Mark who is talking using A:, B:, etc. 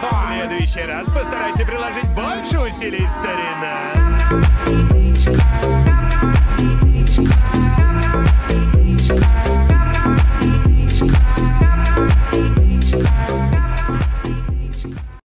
A: В следующий раз постарайся приложить больше усилий, старина.